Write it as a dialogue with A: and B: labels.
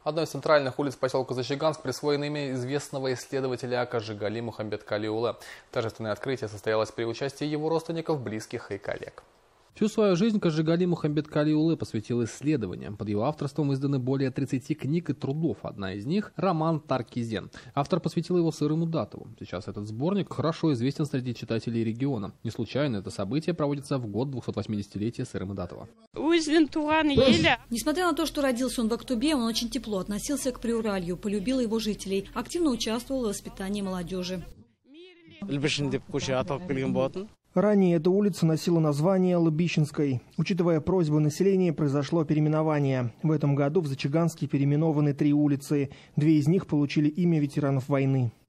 A: Одной из центральных улиц поселка Зачаганск присвоено имя известного исследователя Кажигали Мухамбеткали Улы. Торжественное открытие состоялось при участии его родственников, близких и коллег. Всю свою жизнь Кажигали Мухамбеткали Улы посвятил исследованиям. Под его авторством изданы более 30 книг и трудов. Одна из них – роман «Таркизен». Автор посвятил его Сырыму Датову. Сейчас этот сборник хорошо известен среди читателей региона. Не случайно это событие проводится в год 280-летия Сырыма Датова.
B: Несмотря на то, что родился он в Актубе, он очень тепло относился к Приуралью, полюбил его жителей, активно участвовал в воспитании молодежи.
C: Ранее эта улица носила название Лыбищенской. Учитывая просьбы населения, произошло переименование. В этом году в Зачаганске переименованы 3 улицы. 2 из них получили имя ветеранов войны.